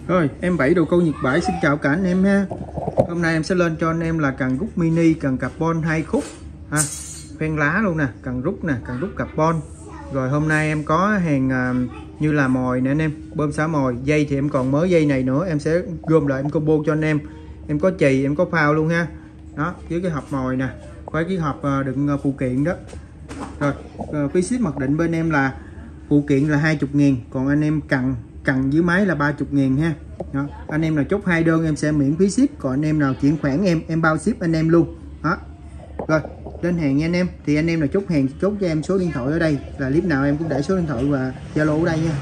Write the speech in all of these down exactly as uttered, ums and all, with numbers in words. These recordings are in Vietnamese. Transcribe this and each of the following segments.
Rồi em Bảy đồ câu Nhật Bãi xin chào cả anh em ha. Hôm nay em sẽ lên cho anh em là cần rút mini, cần carbon hai khúc ha, khoen lá luôn nè, cần rút nè, cần rút carbon. Rồi hôm nay em có hàng à, như là mồi nè anh em, bơm xả mồi, dây thì em còn mới dây này nữa, em sẽ gom lại em combo cho anh em. Em có chì, em có phao luôn ha. Đó, với cái hộp mồi nè, với cái hộp đựng phụ kiện đó. Rồi phí ship mặc định bên em là phụ kiện là hai mươi nghìn, còn anh em cần cần dưới máy là ba mươi nghìn ha. Đó. Anh em nào chốt hai đơn em sẽ miễn phí ship, còn anh em nào chuyển khoản em em bao ship anh em luôn. Đó. Rồi lên hàng nha anh em, thì anh em nào chốt hàng chốt cho em số điện thoại ở đây, là clip nào em cũng để số điện thoại và Zalo ở đây nha.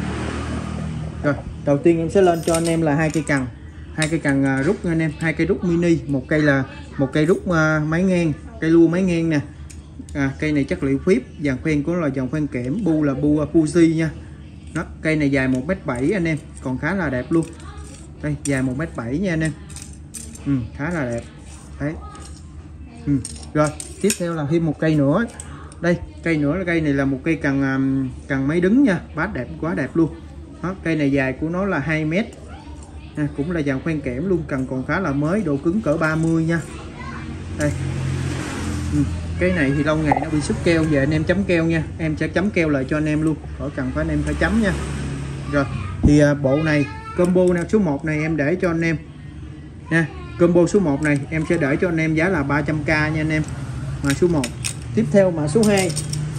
Rồi đầu tiên em sẽ lên cho anh em là hai cây cần, hai cây cần uh, rút nha anh em, hai cây rút mini, một cây là một cây rút uh, máy ngang, cây lua máy ngang nè. À, cây này chất liệu phíp, dàn khoen của nó là dàn khoen kẽm, bu là bu uh, Fuji nha. Đó, cây này dài một mét bảy anh em, còn khá là đẹp luôn. Đây dài một mét bảy nha anh em. Ừ, khá là đẹp. Đấy. Ừ. Rồi tiếp theo là thêm một cây nữa. Đây cây nữa là cây này là một cây cần um, cần máy đứng nha, bát đẹp quá đẹp luôn. Đó, cây này dài của nó là hai mét. À, cũng là dàn khoen kẽm luôn, cần còn khá là mới, độ cứng cỡ ba mươi nha. Đây. Ừ. Cái này thì lâu ngày nó bị sức keo, về anh em chấm keo nha, em sẽ chấm keo lại cho anh em luôn, khỏi cần phải anh em phải chấm nha. Rồi thì à, bộ này combo nào số một này em để cho anh em nha, combo số một này em sẽ để cho anh em giá là ba trăm k nha anh em, mã số một. Tiếp theo mã số hai,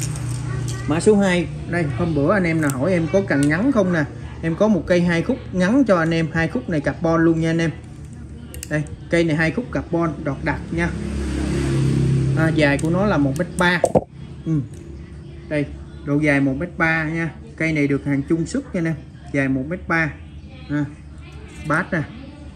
mã số hai đây, hôm bữa anh em nào hỏi em có cần ngắn không nè, em có một cây hai khúc ngắn cho anh em, hai khúc này carbon luôn nha anh em. Đây cây này hai khúc carbon đọt đặc nha. À, dài của nó là một mét ba. Ừ. Đây độ dài một mét ba nha, cây này được hàng Trung xuất nha nè, dài một mét ba. À, bát nè,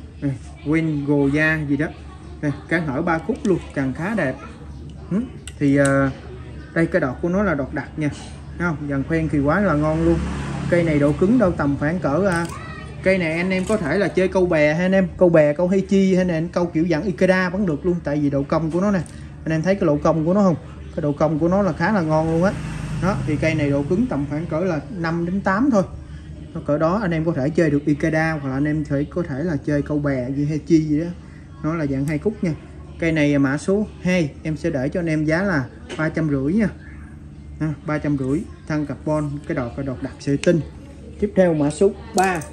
win gồ da gì đó, đây, cán hở ba khúc luôn, cần khá đẹp. Ừ. Thì uh, đây cái đọt của nó là đọt đặc nha, thấy không, dàn khoen thì quá là ngon luôn. Cây này độ cứng đâu tầm khoảng cỡ uh, cây này anh em có thể là chơi câu bè ha anh em, câu bè, câu hay chi hay là câu kiểu dạng Ikeda vẫn được luôn, tại vì độ cong của nó nè, anh em thấy cái độ cong của nó không, cái độ cong của nó là khá là ngon luôn á. Đó thì cây này độ cứng tầm khoảng cỡ là năm đến tám thôi, nó cỡ đó anh em có thể chơi được Ikeda, hoặc là anh em thể có thể là chơi câu bè như hay chi gì đó, nó là dạng hai khúc nha. Cây này mã số hai em sẽ để cho anh em giá là ba trăm rưỡi nha, à, ba trăm rưỡi, thân carbon, cái đọt cái đọt đặc sợi tinh. Tiếp theo mã số ba,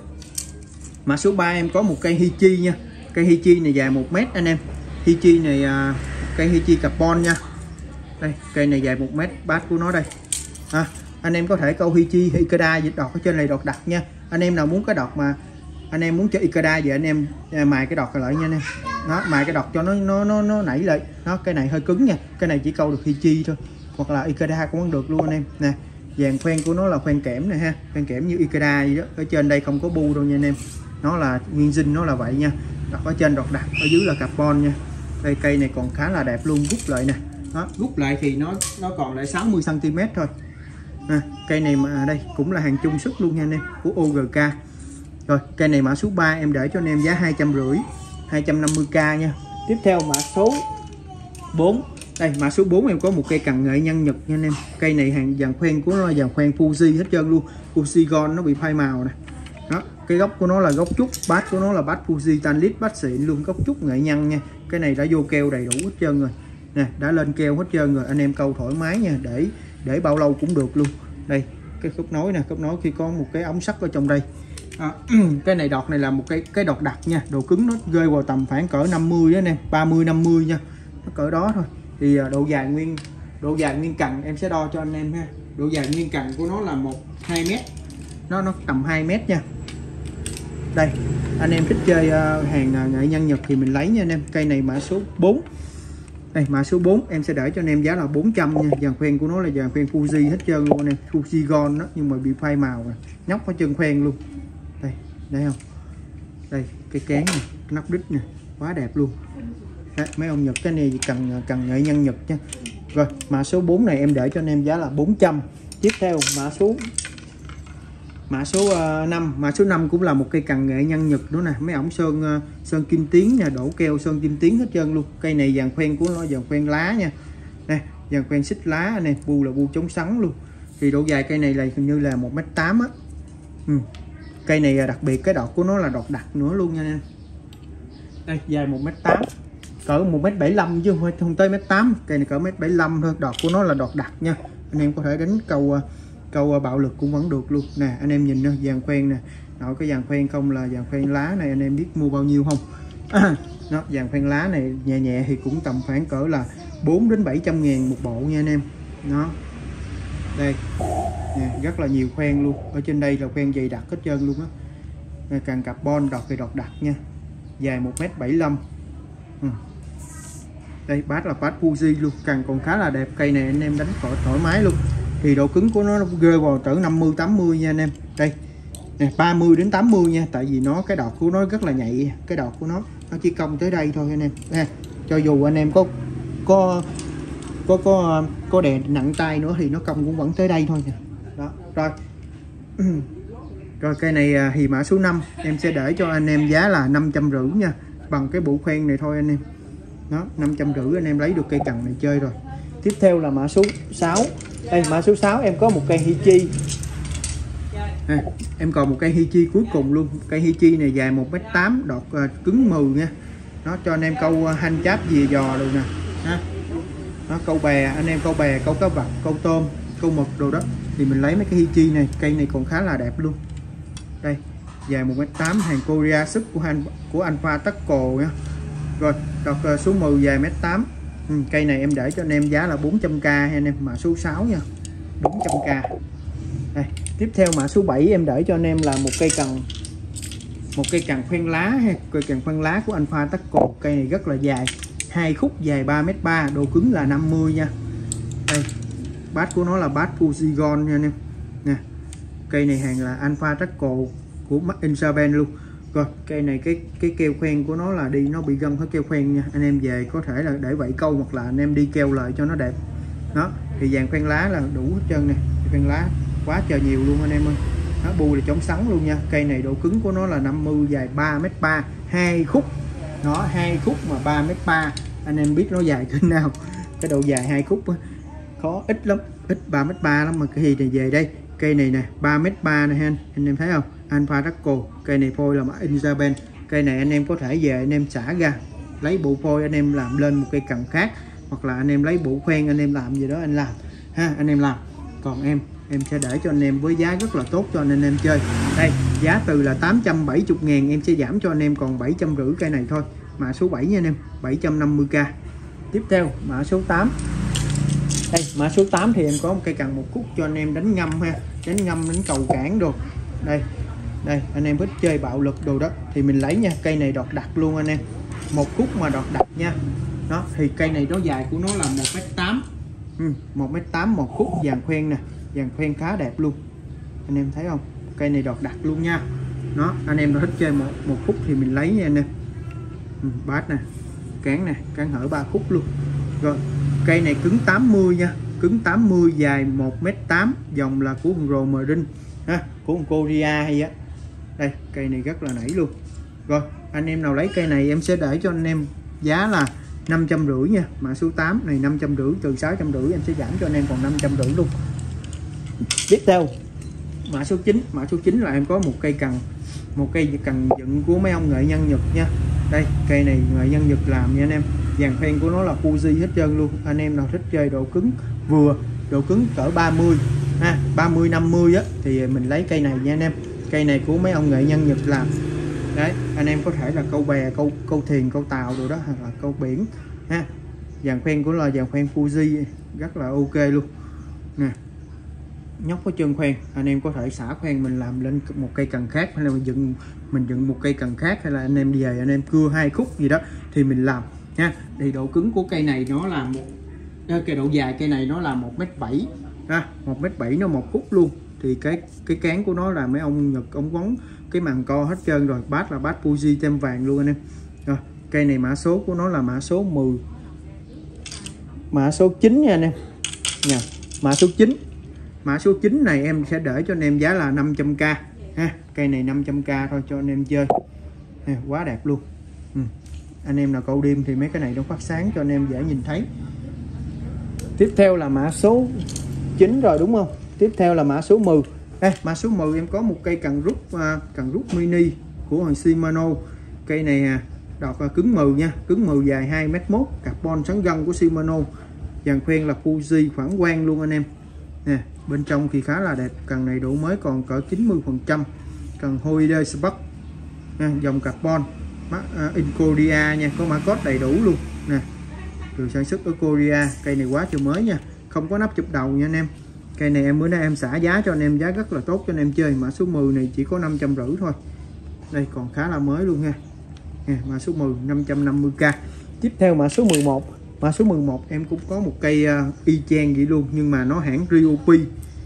mã số ba em có một cây Hichi nha, cây Hichi này dài một mét anh em, Hichi này à, cây Hichi carbon nha. Đây cây này dài một mét, bát của nó đây. À, anh em có thể câu Hichi Ikeda dịch đọt ở trên này đọt đặc nha. Anh em nào muốn cái đọt mà anh em muốn chơi Ikeda vậy anh em mài cái đọt lại nha anh em. Đó, mài cái đọt cho nó nó nó nó nảy lại. Đó, cái này hơi cứng nha, cái này chỉ câu được Hichi thôi, hoặc là Ikeda cũng được luôn anh em nè. Dàn khoen của nó là khoen kẽm này ha, khoen kẽm như Ikeda gì đó, ở trên đây không có bu đâu nha anh em, nó là nguyên zin, nó là vậy nha. Đọt ở trên đọt đặc, ở dưới là carbon nha. Đây cây này còn khá là đẹp luôn, rút lại nè. Đó, rút lại thì nó nó còn lại sáu mươi xăng ti mét thôi. À, cây này mà đây cũng là hàng Trung xuất luôn nha anh em, của o giê ca. Rồi cây này mã số ba em để cho anh em giá hai trăm rưỡi, hai trăm năm mươi k nha. Tiếp theo mã số bốn, đây mã số bốn em có một cây cần nghệ nhân Nhật nha anh em. Cây này hàng dàn khoen của nó là dàn khoen Fuji hết trơn luôn, Fuji Gold, nó bị phai màu nè. Đó, cái gốc của nó là gốc trúc, bát của nó là bát Fuji Tanlit, bát xịn luôn, gốc trúc nghệ nhân nha. Cái này đã vô keo đầy đủ hết trơn rồi nè, đã lên keo hết trơn rồi, anh em câu thoải mái nha, để để bao lâu cũng được luôn. Đây cái khớp nối nè, khớp nối khi có một cái ống sắt ở trong đây. À, cái này đọt này là một cái cái đọt đặc nha, độ cứng nó rơi vào tầm khoảng cỡ năm mươi đó anh em, ba mươi năm mươi nha, nó cỡ đó thôi. Thì độ dài nguyên độ dài nguyên cần em sẽ đo cho anh em ha, độ dài nguyên cần của nó là một hai mét, nó nó tầm hai mét nha. Đây anh em thích chơi uh, hàng uh, nghệ nhân Nhật thì mình lấy nha anh em. Cây này mã số bốn, đây mã số bốn em sẽ để cho anh em giá là bốn trăm nha. Dàn khoen của nó là dàn khoen Fuji hết trơn luôn anh em, Fuji Gold đó, nhưng mà bị phai màu nè, nhóc ở chân khoen luôn. Đây thấy không, đây cái kén này, nắp đít nè, quá đẹp luôn. Đấy, mấy ông Nhật cái này cần cần nghệ nhân Nhật nha. Rồi mã số bốn này em để cho anh em giá là bốn trăm. Tiếp theo mã số mã số uh, năm, mã số năm cũng là một cây cần nghệ nhân Nhật nữa nè, mấy ổng sơn uh, sơn kim tuyến nha, đổ keo sơn kim tuyến hết trơn luôn. Cây này dàn khoen của nó dàn khoen lá nha, nè dàn khoen xích lá này, bu là bu chống sắn luôn. Thì độ dài cây này là hình như là một mét tám á. Ừ. Cây này đặc biệt cái đọt của nó là đọt đặc nữa luôn nha anh em. Đây dài một mét tám, cỡ một mét bảy mươi lăm chứ không tới mét tám. Cây này cỡ mét bảy mươi lăm thôi. Đọt của nó là đọt đặc nha. Anh em có thể đánh câu câu bạo lực cũng vẫn được luôn nè. Anh em nhìn nè, vàng khoen nè, nội cái vàng khoen không là vàng khoen lá này anh em biết mua bao nhiêu không? À, nó vàng khoen lá này nhẹ nhẹ thì cũng tầm khoảng cỡ là bốn đến bảy trăm ngàn một bộ nha anh em. Nó đây nè, rất là nhiều khoen luôn. Ở trên đây là khoen dày đặc hết trơn luôn á. Càng carbon, đọt thì đọt đặc nha, dài một mét bảy mươi lăm. ừ. Đây bát là bát Fuji luôn, càng còn khá là đẹp. Cây này anh em đánh thoải, thoải mái luôn. Thì độ cứng của nó rơi vào cỡ năm mươi tám mươi nha anh em. Đây nè, ba mươi đến tám mươi nha, tại vì nó cái đọt của nó rất là nhạy, cái đọt của nó nó chỉ cong tới đây thôi anh em nè. Cho dù anh em có có có có có đè nặng tay nữa thì nó cong cũng vẫn tới đây thôi nè. Đó rồi. Rồi cây này thì mã số năm em sẽ để cho anh em giá là năm trăm rưỡi nha, bằng cái bộ khoen này thôi anh em. Đó, năm trăm rưỡi anh em lấy được cây cần này chơi rồi. Tiếp theo là mã số sáu. Đây mã số sáu em có một cây Hichi. À, em còn một cây Hichi cuối cùng luôn. Cây Hichi này dài một mét tám, đọt uh, cứng mừ nha. Nó cho anh em câu uh, hanh cháp dìa giò rồi nè. Ha. Nó câu bè, anh em câu bè, câu cá vặt, câu tôm, câu mực đồ đó thì mình lấy mấy cái Hichi này. Cây này còn khá là đẹp luôn. Đây, dài một mét tám, hàng Korea sức của anh của Alpha Tackle nha. Rồi, đọt uh, số mười dài một mét tám. Ừ, cây này em để cho anh em giá là bốn trăm k anh em, mã số sáu nha. bốn trăm k. Đây, tiếp theo mã số bảy em để cho anh em là một cây cần một cây cần khoen lá ha, cây cần khoen lá của Alpha Tackle. Cây này rất là dài, hai khúc dài ba mét ba, độ cứng là năm mươi nha. Đây, bát của nó là bát Fujigon nha anh em. Nè. Cây này hàng là Alpha Tackle của Insaben luôn. Rồi, cây này cái cái keo khoen của nó là đi nó bị gân hết keo khoen nha. Anh em về có thể là để vẫy câu hoặc là anh em đi keo lại cho nó đẹp. Đó, thì vàng khoen lá là đủ hết trơn nè. Khoen lá quá trời nhiều luôn anh em ơi. Nó bu là chống sắn luôn nha. Cây này độ cứng của nó là năm mươi, dài ba mét ba, hai khúc. Nó hai khúc mà ba mét ba. Anh em biết nó dài thế nào. Cái độ dài hai khúc á, khó ít lắm, ít ba mét ba lắm mà cái gì này về đây. Cây này nè, ba mét ba nè anh, anh em thấy không? Alpha Tackle, cây này phôi là mã Insaben. Cây này anh em có thể về anh em xả ra, lấy bộ phôi anh em làm lên một cây cần khác, hoặc là anh em lấy bộ khoen anh em làm gì đó anh làm ha, anh em làm. Còn em em sẽ để cho anh em với giá rất là tốt cho anh em chơi. Đây, giá từ là tám trăm bảy mươi ngàn em sẽ giảm cho anh em còn bảy trăm rưỡi cây này thôi. Mã số bảy nha anh em, bảy trăm năm mươi k. Tiếp theo mã số tám. Đây, mã số tám thì em có một cây cần một khúc cho anh em đánh ngâm ha, đánh ngâm đánh cầu cản đồ. Đây, đây anh em thích chơi bạo lực đồ đó thì mình lấy nha. Cây này đọt đặc luôn anh em, một khúc mà đọt đặc nha. Đó, thì cây này nó dài của nó là một mét tám. Ừ, một mét tám, một khúc vàng khoen nè, vàng khoen khá đẹp luôn. Anh em thấy không? Cây này đọt đặc luôn nha. Nó, anh em thích chơi một một khúc thì mình lấy nha anh em. Ừ, bát nè, cán nè, cán hở ba khúc luôn. Rồi, cây này cứng tám mươi nha, cứng tám mươi, dài một mét tám, dòng là của con Romerin ha, của con Korea hay á. Đây, cây này rất là nảy luôn. Rồi, anh em nào lấy cây này em sẽ để cho anh em giá là năm trăm rưỡi nha. Mã số tám này năm trăm rưỡi, từ sáu trăm rưỡi em sẽ giảm cho anh em còn năm trăm rưỡi luôn. Tiếp theo mã số chín. Mã số chín là em có một cây cần, một cây cần dựng của mấy ông nghệ nhân Nhật nha. Đây, cây này nghệ nhân Nhật làm nha anh em. Dàn khoen của nó là Fuji hết trơn luôn. Anh em nào thích chơi độ cứng vừa, độ cứng cỡ ba mươi ha, ba mươi năm mươi á thì mình lấy cây này nha anh em. Cây này của mấy ông nghệ nhân Nhật làm. Đấy, anh em có thể là câu bè, câu câu thuyền, câu tàu rồi đó, hoặc là câu biển ha. Dàn khoen của là dàn khoen Fuji rất là ok luôn nè. Nhóc có chân khoen, anh em có thể xả khoen mình làm lên một cây cần khác, hay là mình dựng mình dựng một cây cần khác, hay là anh em đi về anh em cưa hai khúc gì đó thì mình làm nha. Thì độ cứng của cây này nó là một cái độ dài cây này nó là một mét bảy ha, một mét bảy nó một khúc luôn. Thì cái cái cán của nó là mấy ông Nhật ông quấn cái màng co hết trơn rồi. Bát là bát Fuji tem vàng luôn anh em. Rồi, cây này mã số của nó là mã số mười, mã số chín nha anh em nha. Mã số chín, mã số chín này em sẽ để cho anh em giá là năm trăm k ha. Cây này năm trăm k thôi cho anh em chơi ha, quá đẹp luôn. Ừ. Anh em nào câu đêm thì mấy cái này nó phát sáng cho anh em dễ nhìn thấy. Tiếp theo là mã số chín rồi đúng không? Tiếp theo là mã số mười. Đây, mã số mười em có một cây cần rút uh, cần rút mini của hàng Shimano. Cây này à, đọt uh, cứng mừ nha, cứng mừ dài hai mét mốt, carbon sắn gân của Shimano. Dàn khoen là Fuji phản quang luôn anh em nè. Bên trong thì khá là đẹp, cần này độ mới còn cỡ chín mươi phần trăm. Cần Holiday Spark nha, dòng carbon uh, in Korea nha, có mã code đầy đủ luôn nè, được sản xuất ở Korea. Cây này quá trời mới nha, không có nắp chụp đầu nha anh em. Cây này em bữa nay em xả giá cho anh em, giá rất là tốt cho anh em chơi. Mã số mười này chỉ có năm trăm rưỡi thôi, đây còn khá là mới luôn ha. Nè, mã số mười năm trăm năm mươi k. Tiếp theo mã số mười một. Mã số mười một em cũng có một cây uh, y chang vậy luôn, nhưng mà nó hãng Ryobi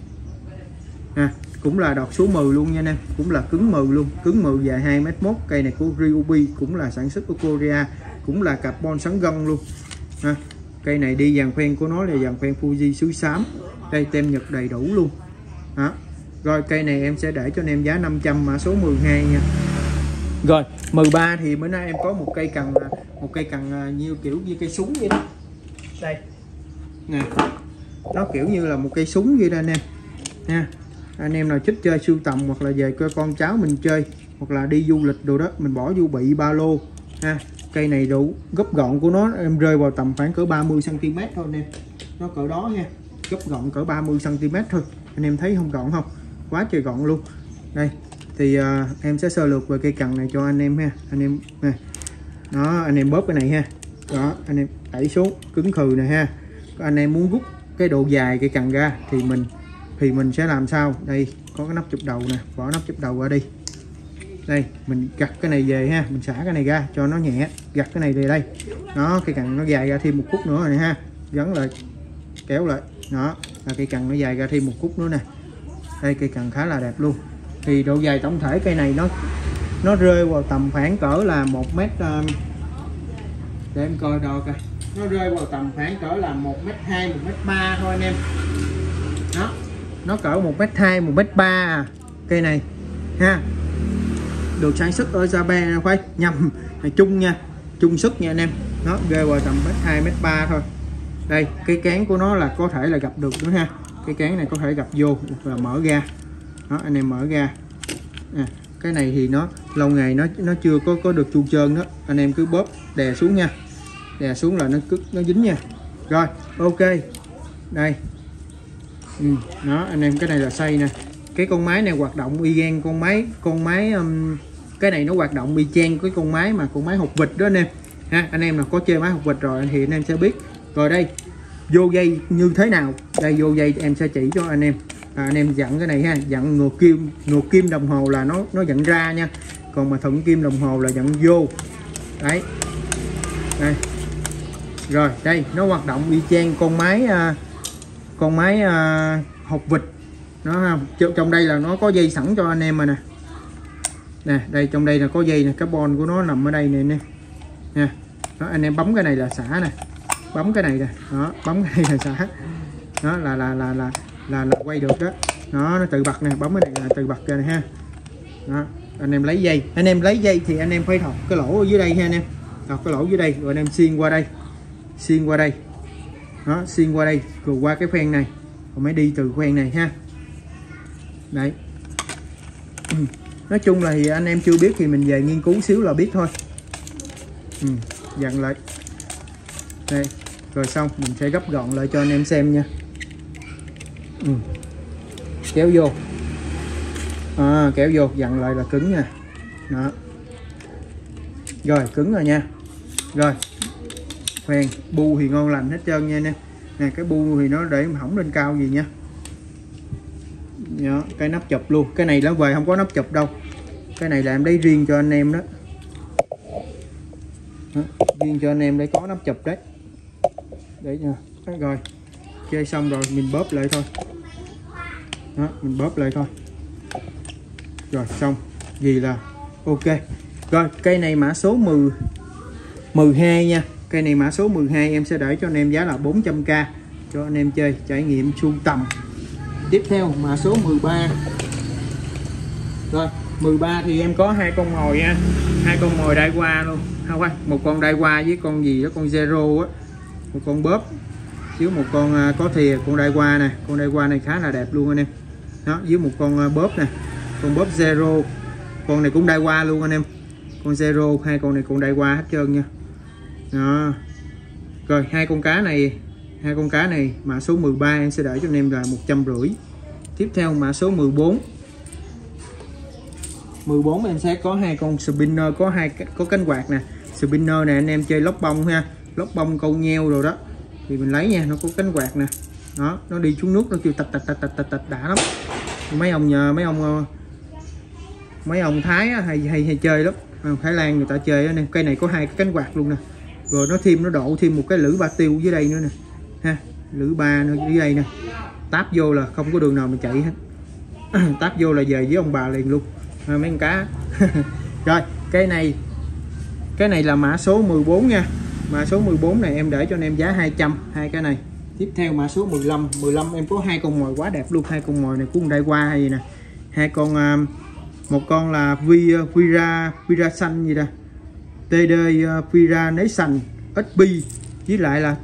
à, cũng là đọt số mười luôn nha anh em, cũng là cứng mừ luôn, cứng mừ dài hai mét mốt. Cây này của Ryobi cũng là sản xuất của Korea, cũng là carbon sắn gân luôn à. Cây này đi dàn khoen của nó là dàn khoen Fuji xứ xám, đây tem Nhật đầy đủ luôn đó. Rồi cây này em sẽ để cho anh em giá năm trăm, mã số mười hai nha. Rồi mười ba thì bữa nay em có một cây cần, một cây cần như kiểu như cây súng vậy đó, đây nè, nó kiểu như là một cây súng vậy đó anh em nha. Anh em nào thích chơi sưu tầm hoặc là về cho con cháu mình chơi, hoặc là đi du lịch đồ đó, mình bỏ vô bị ba lô ha. Cây này đủ gấp gọn của nó em rơi vào tầm khoảng cỡ ba mươi xăng ti mét thôi anh em, nó cỡ đó nha, gấp gọn cỡ ba mươi xăng ti mét thôi. Anh em thấy không gọn không, quá trời gọn luôn. Đây thì uh, em sẽ sơ lược về cây cần này cho anh em ha. Anh em nè, đó anh em bóp cái này ha, đó anh em đẩy xuống cứng khừ này ha. Anh em muốn rút cái độ dài cây cần ra thì mình thì mình sẽ làm sao, đây có cái nắp chụp đầu nè, bỏ nắp chụp đầu ra đi. Đây mình gặt cái này về ha, mình xả cái này ra cho nó nhẹ, gặt cái này về đây, nó cây cần nó dài ra thêm một phút nữa này ha, gắn lại kéo lại, đó là cây cần nó dài ra thêm một phút nữa nè. Đây cây cần khá là đẹp luôn. Thì độ dài tổng thể cây này nó nó rơi vào tầm khoảng cỡ là một mét, để em coi đo coi, nó rơi vào tầm khoảng cỡ là một mét hai, một mét ba thôi anh em. Đó, nó cỡ một mét hai, một mét ba à, cây này ha. Được sản xuất ở Japan, phải nhầm là chung nha, chung sức nha anh em. Nó rơi vào tầm mét hai, mét ba thôi. Đây cái cán của nó là có thể là gặp được nữa ha, cái cán này có thể gặp vô và mở ra. Đó anh em mở ra à, cái này thì nó lâu ngày nó nó chưa có có được chu trơn đó, anh em cứ bóp đè xuống nha, đè xuống là nó cứ nó dính nha. Rồi ok, đây ừ, đó anh em, cái này là xay nè. Cái con máy này hoạt động y gan con máy con máy um, cái này nó hoạt động y chang cái con máy mà con máy hột vịt đó anh em ha. Anh em nào có chơi máy hột vịt rồi thì anh em sẽ biết. Rồi đây vô dây như thế nào, đây vô dây em sẽ chỉ cho anh em. À, anh em dặn cái này ha, dặn ngược kim, ngược kim đồng hồ là nó nó dặn ra nha, còn mà thuận kim đồng hồ là dặn vô. Đấy đây, rồi đây nó hoạt động y chang con máy uh, con máy uh, hột vịt nó không. Trong đây là nó có dây sẵn cho anh em rồi nè, nè đây trong đây là có dây nè, carbon của nó nằm ở đây nè nè nè. Đó anh em bấm cái này là xả nè, bấm cái này nè, đó bấm cái này là xả, đó là là là là là, là quay được đó. Đó nó tự bật nè, bấm cái này là tự bật ra này ha. Đó anh em lấy dây, anh em lấy dây thì anh em phải thọc cái lỗ ở dưới đây ha anh em, thọc cái lỗ dưới đây rồi anh em xiên qua đây, xiên qua đây, đó xiên qua đây rồi qua cái khoen này, rồi mới đi từ khoen này ha. Đấy ừ. Nói chung là thì anh em chưa biết thì mình về nghiên cứu xíu là biết thôi. Ừ. Dặn lại đây rồi xong mình sẽ gấp gọn lại cho anh em xem nha. Ừ. Kéo vô à, kéo vô dặn lại là cứng nha. Đó rồi cứng rồi nha. Rồi khoen bu thì ngon lành hết trơn nha anh em nè, cái bu thì nó để hỏng lên cao gì nha. Đó, cái nắp chụp luôn, cái này nó về không có nắp chụp đâu, cái này là em lấy riêng cho anh em đó, đó riêng cho anh em để có nắp chụp đấy, để nha. Rồi chơi xong rồi mình bóp lại thôi, đó mình bóp lại thôi, rồi xong gì là ok. Rồi cây này mã số mười, mười hai nha, cây này mã số mười hai em sẽ để cho anh em giá là bốn trăm k cho anh em chơi trải nghiệm sưu tầm. Tiếp theo mã số mười ba. Rồi mười ba thì em có hai con mồi nha, hai con mồi đai qua luôn, không phải một con đai qua với con gì đó, con zero á, một con bóp với một con có thìa, con đai qua nè, con đai qua này khá là đẹp luôn anh em. Đó với một con bóp nè, con bóp zero, con này cũng đai qua luôn anh em, con zero, hai con này cũng đai qua hết trơn nha. Đó. Rồi hai con cá này, hai con cá này mã số mười ba em sẽ để cho anh em là một trăm rưỡi. Tiếp theo mã số mười bốn, mười bốn em sẽ có hai con spinner, có hai có cánh quạt nè. Spinner này anh em chơi lóc bông ha, lóc bông câu nheo rồi đó thì mình lấy nha, nó có cánh quạt nè. Đó, nó đi xuống nước nó kêu tạch tạch tạch tạch tạch tạch đã lắm. Mấy ông nhờ mấy ông mấy ông Thái á, hay hay hay chơi lắm. Thái Lan người ta chơi đó nè. Cây này có hai cái cánh quạt luôn nè. Rồi nó thêm nó độ thêm một cái lưỡi ba tiêu dưới đây nữa nè. Ha, lưỡi ba nữa dưới đây nè. Táp vô là không có đường nào mà chạy hết. Táp vô là về với ông bà liền luôn. À, mấy con cá. Rồi, cái này cái này là mã số mười bốn nha. Mã số mười bốn này em để cho anh em giá hai trăm, hai cái này. Tiếp theo mã số mười lăm, mười lăm em có hai con mồi quá đẹp luôn, hai con mồi này cũng đai qua hay gì nè. Hai con một con là Vi Vira Vira xanh gì đó. tê đê Vira Nation ét pê với lại là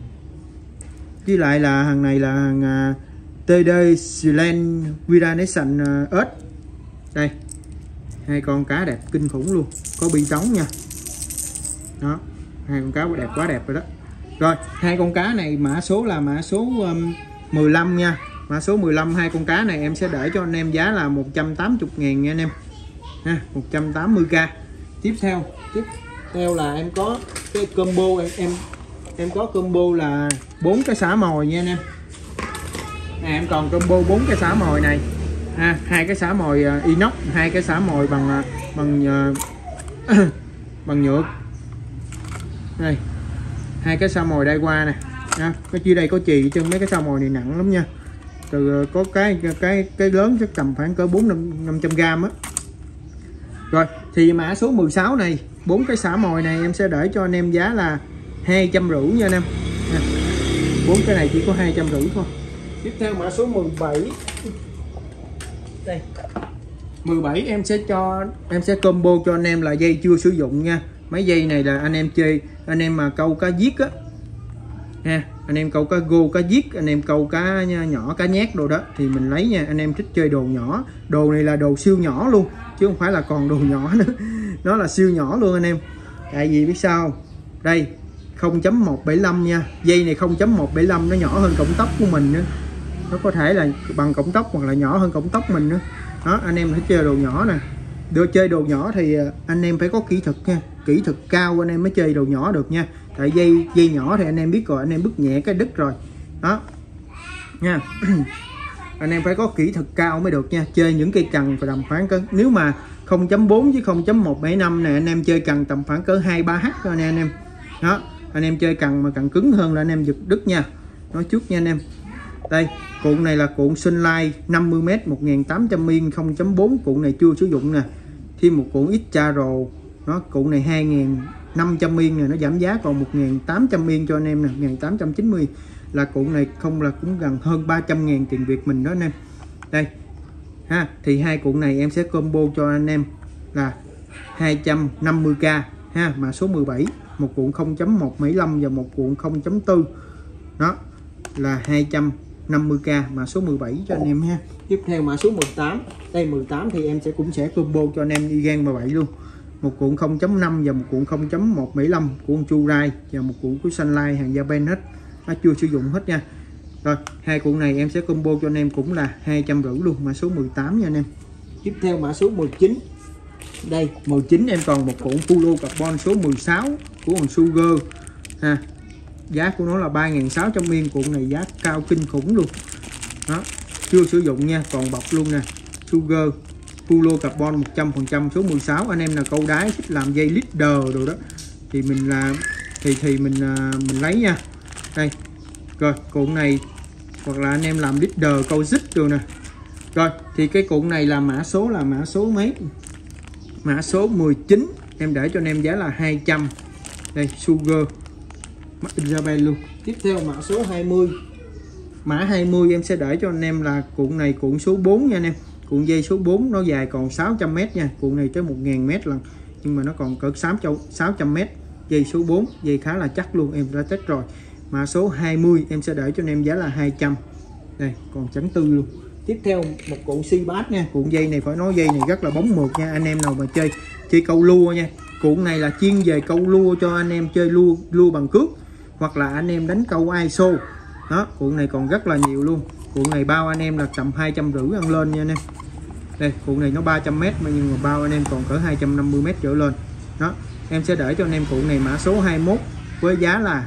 với lại là hàng này là hàng tê đê Zealand Vira Nation S. Đây. Hai con cá đẹp kinh khủng luôn, có bi trống nha. Đó, hai con cá đẹp quá đẹp rồi đó. Rồi, hai con cá này mã số là mã số um, mười lăm nha. Mã số mười lăm, hai con cá này em sẽ để cho anh em giá là một trăm tám mươi ngàn nha anh em. Ha, một trăm tám mươi k. Tiếp theo, tiếp theo là em có cái combo em em em có combo là bốn cái xả mồi nha anh em. À, em còn combo bốn cái xả mồi này. Ha, hai cái xả mồi uh, inox, hai cái xả mồi bằng uh, bằng uh, bằng nhựa. Đây. Hai cái xả mồi đai qua nè. À, cái chia đây có chì chứ mấy cái xả mồi này nặng lắm nha. Từ có cái cái cái lớn chắc tầm khoảng cỡ bốn năm trăm gram á. Rồi, thì mã số mười sáu này, bốn cái xả mồi này em sẽ để cho anh em giá là hai trăm rưỡi nha anh em. Bốn cái này chỉ có hai trăm rưỡi thôi. Tiếp theo mã số mười bảy. Đây. mười bảy em sẽ cho em sẽ combo cho anh em là dây chưa sử dụng nha. Mấy dây này là anh em chơi, anh em mà câu cá giết á ha, anh em câu cá gô, cá giết, anh em câu cá nhỏ, cá nhát đồ đó thì mình lấy nha. Anh em thích chơi đồ nhỏ, đồ này là đồ siêu nhỏ luôn chứ không phải là còn đồ nhỏ nữa. Nó là siêu nhỏ luôn anh em. Tại vì biết sao, đây không chấm một bảy lăm nha, dây này không chấm một bảy lăm, nó nhỏ hơn cọng tóc của mình nữa, nó có thể là bằng cọng tóc hoặc là nhỏ hơn cọng tóc mình nữa. Đó, anh em thích chơi đồ nhỏ nè. Đưa chơi đồ nhỏ thì anh em phải có kỹ thuật nha, kỹ thuật cao anh em mới chơi đồ nhỏ được nha. Tại dây dây nhỏ thì anh em biết rồi, anh em bứt nhẹ cái đứt rồi đó nha. Anh em phải có kỹ thuật cao mới được nha. Chơi những cây cần phải tầm khoảng cỡ, nếu mà không chấm bốn với không chấm một bảy năm này anh em chơi cần tầm khoảng cỡ hai ba h thôi nè anh em. Đó, anh em chơi cần mà cần cứng hơn là anh em giật đứt nha. Nói trước nha anh em. Đây, cuộn này là cuộn Sunlight năm mươi mét một nghìn tám trăm mi li không chấm bốn, cuộn này chưa sử dụng nè. Thêm một cuộn Xcharo, nó cuộn này hai nghìn năm trăm mi li này, nó giảm giá còn một nghìn tám trăm mi li cho anh em nè, một nghìn tám trăm chín mươi. Là cuộn này không là cũng gần hơn ba trăm ngàn tiền Việt mình đó anh em. Đây. Ha, thì hai cuộn này em sẽ combo cho anh em là hai trăm năm mươi k ha, mã số mười bảy, một cuộn không chấm một bảy lăm và một cuộn không chấm bốn. Đó là hai trăm năm mươi k, mã số mười bảy cho anh em ha. Tiếp theo mã số mười tám. Đây mười tám thì em sẽ cũng sẽ combo cho anh em y gan mười bảy luôn. Một cuộn không chấm năm và một cuộn không chấm một bảy lăm, cuộn Churai và một cuộn của Sunlight hàng Japan hết. Nó chưa sử dụng hết nha. Rồi, hai cuộn này em sẽ combo cho anh em cũng là hai trăm rưỡi luôn, mã số mười tám nha anh em. Tiếp theo mã số mười chín. Đây, mười chín em còn một cuộn Fulo carbon số mười sáu của con Sugar ha. Giá của nó là ba nghìn sáu trăm mi li, cuộn này giá cao kinh khủng luôn. Đó, chưa sử dụng nha, còn bọc luôn nè. Sugar Fulo carbon một trăm phần trăm số mười sáu. Anh em là câu đáy thích làm dây leader rồi đó thì mình là thì thì mình mình lấy nha. Đây. Rồi, cuộn này hoặc là anh em làm leader câu dít rồi nè. Rồi, thì cái cuộn này là mã số là mã số mấy? Mã số mười chín, em để cho anh em giá là hai trăm. Đây, Sugar Japan luôn. Tiếp theo mã số hai mươi. Mã hai mươi em sẽ để cho anh em là cuộn này cuộn số bốn nha anh em. Cuộn dây số bốn nó dài còn sáu trăm mét nha. Cuộn này tới một nghìn mét lần nhưng mà nó còn cỡ sáu trăm mét. Dây số bốn, dây khá là chắc luôn, em đã test rồi. Mã số hai mươi em sẽ để cho anh em giá là hai trăm. Đây, còn trắng tư luôn. Tiếp theo một cuộn si bass nha. Cuộn dây này phải nói dây này rất là bóng mượt nha. Anh em nào mà chơi chơi câu lua nha. Cuộn này là chuyên về câu lua cho anh em chơi lua lua bằng cước, hoặc là anh em đánh câu i ét o. Đó, cuộn này còn rất là nhiều luôn. Cuộn này bao anh em là tầm hai trăm rưỡi ăn lên nha anh em. Đây, cuộn này nó ba trăm mét mà nhưng mà bao anh em còn cỡ hai trăm năm mươi mét trở lên. Đó, em sẽ để cho anh em cuộn này mã số hai mốt với giá là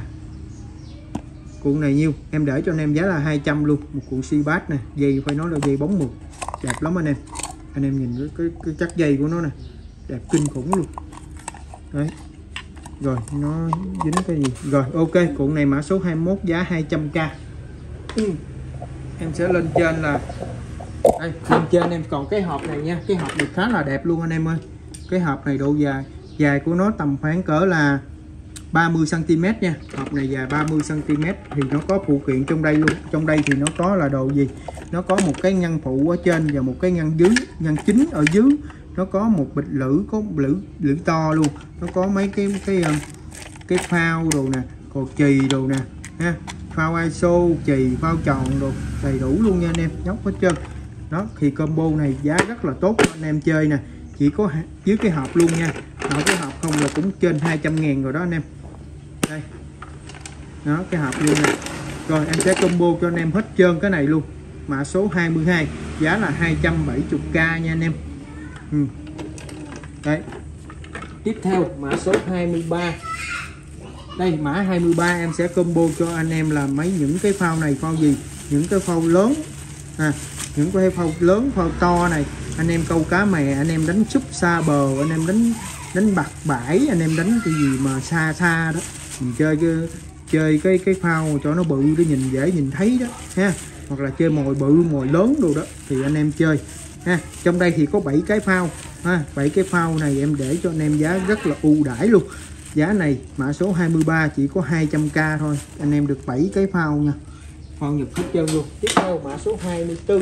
cuộn này nhiêu? Em để cho anh em giá là hai trăm luôn. Một cuộn si bass này, dây phải nói là dây bóng mượt, đẹp lắm anh em. Anh em nhìn cái, cái, cái chắc dây của nó nè, đẹp kinh khủng luôn. Đấy. Rồi nó dính cái gì? Rồi ok, cuộn này mã số hai mốt giá hai trăm k. Ừ. Em sẽ lên trên là đây, lên trên em còn cái hộp này nha. Cái hộp này khá là đẹp luôn anh em ơi. Cái hộp này độ dài dài của nó tầm khoảng cỡ là ba mươi xăng ti mét nha. Hộp này dài ba mươi xăng ti mét thì nó có phụ kiện trong đây luôn. Trong đây thì nó có là đồ gì? Nó có một cái ngăn phụ ở trên và một cái ngăn dưới, ngăn chính ở dưới. Nó có một bịch lưỡi, có lưỡi lưỡi to luôn. Nó có mấy cái cái cái phao đồ nè, cột chì đồ nè ha. Phao i ét o, chì, phao tròn đồ đầy đủ luôn nha anh em, nhóc hết trơn. Đó thì combo này giá rất là tốt cho anh em chơi nè. Chỉ có dưới cái hộp luôn nha. Nội cái hộp không là cũng trên hai trăm ngàn rồi đó anh em. Đây. Đó cái hộp luôn nè. Rồi em sẽ combo cho anh em hết trơn cái này luôn. Mã số hai mươi hai giá là hai trăm bảy mươi k nha anh em. Ừ. Đấy. Tiếp theo mã số hai mươi ba. Đây mã hai mươi ba em sẽ combo cho anh em là mấy những cái phao này. Phao gì? Những cái phao lớn à, những cái phao lớn, phao to này. Anh em câu cá mè, anh em đánh súp xa bờ, anh em đánh đánh bạc bãi, anh em đánh cái gì mà xa xa đó, mình chơi chơi, chơi cái cái phao cho nó bự để nhìn dễ nhìn thấy đó ha. Hoặc là chơi mồi bự, mồi lớn đồ đó thì anh em chơi ha. Trong đây thì có bảy cái phao ha. bảy cái phao này em để cho anh em giá rất là ưu đãi luôn. Giá này mã số hai mươi ba chỉ có hai trăm k thôi. Anh em được bảy cái phao nha. Phao Nhật hết trơn luôn. Tiếp theo mã số hai mươi tư.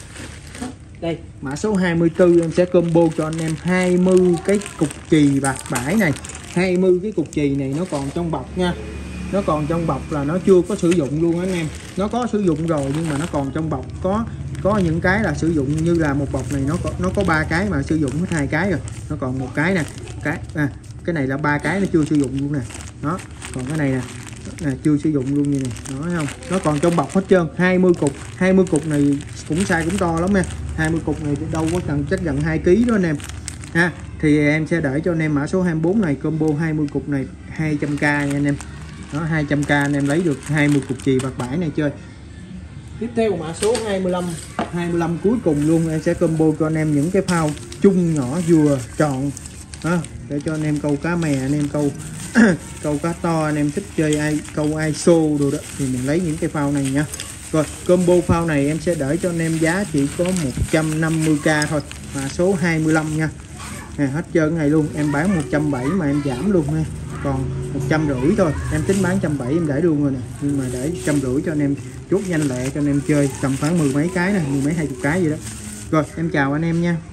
Đây, mã số hai mươi tư em sẽ combo cho anh em hai mươi cái cục chì bạc bãi này. hai mươi cái cục chì này nó còn trong bọc nha. Nó còn trong bọc là nó chưa có sử dụng luôn anh em. Nó có sử dụng rồi nhưng mà nó còn trong bọc. Có có những cái là sử dụng, như là một bọc này nó có nó có ba cái mà sử dụng hết hai cái rồi. Nó còn một cái nè, cái à, cái này là ba cái nó chưa sử dụng luôn nè. Đó, còn cái này nè, nè chưa sử dụng luôn như này, đó thấy không? Nó còn trong bọc hết trơn, hai mươi cục. hai mươi cục này cũng size cũng to lắm nha. hai mươi cục này đâu có cần, chắc gần hai ký đó anh em. Ha, thì em sẽ để cho anh em mã số hai mươi bốn này combo hai mươi cục này hai trăm k nha anh em. Đó, hai trăm k anh em lấy được hai mươi cục chì bạc bãi này chơi. Tiếp theo mã số hai mươi lăm. hai mươi lăm cuối cùng luôn em sẽ combo cho anh em những cái phao chung nhỏ vừa tròn đó, để cho anh em câu cá mè, anh em câu câu cá to, anh em thích chơi ai câu i ét o đồ đó thì mình lấy những cái phao này nha. Rồi combo phao này em sẽ để cho anh em giá chỉ có một trăm năm mươi k thôi, mã số hai mươi lăm nha. Nè, hết trơn này luôn, em bán một trăm bảy mươi mà em giảm luôn nha, còn một trăm rưỡi thôi. Em tính bán một trăm bảy mươi em để luôn rồi nè, nhưng mà để một trăm rưỡi cho anh em chốt nhanh lẹ cho anh em chơi tầm khoảng mười mấy cái nè, mười mấy hai chục cái gì đó. Rồi em chào anh em nha.